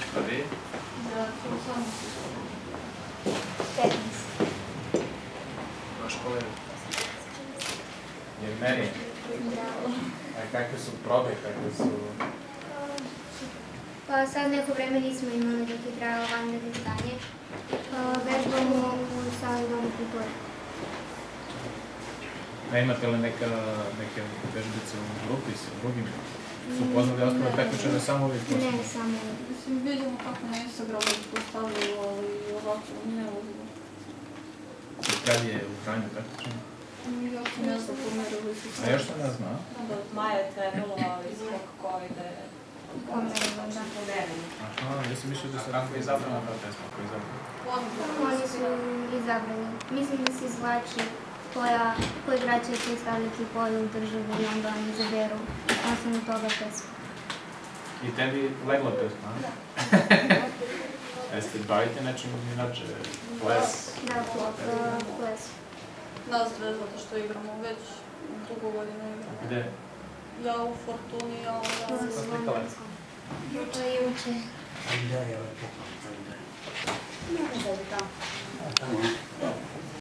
A vi? Da, to samo se 15. Baš koje? Je meri? Da. A kakve su probe, kakve su... Pa sad neko vreme nismo imali dok je trajalo vanredno stanje. Vežbamo u sali Doma kulture. A imate li neke vežbice u grupi sa drugim? Su upoznali ostale takmičare samo ovi posljednji? Ne, samo ovi. Mislim, vidimo kako na Instagramu postavljaju, ali ovako ne uzimo. I kad je u Kranju takmičenje? Još se ne znam, pomerili su se. A još se ne zna? Da od maja je krenulo, ali zbog COVID-a je Pomerili. Aha, ja sam mislio da se... Kako je izabrana ta pesma? Kako je izabrana? Oni su izabrani. Mislim da se izvlači koji grad će predstavljati koju državu i onda oni izaberu osnovno toga pesma. I tebi legla pesma, a? Da. Jeste bavite nečim inače? Ples? Da, ples. Nas dve, zato što igramo već dugo godina igramo. Gde? Ja u Fortuni, a To ona je slikala? juče. Ajde, evo je pokoj. Ne znam da je tamo. Tamo.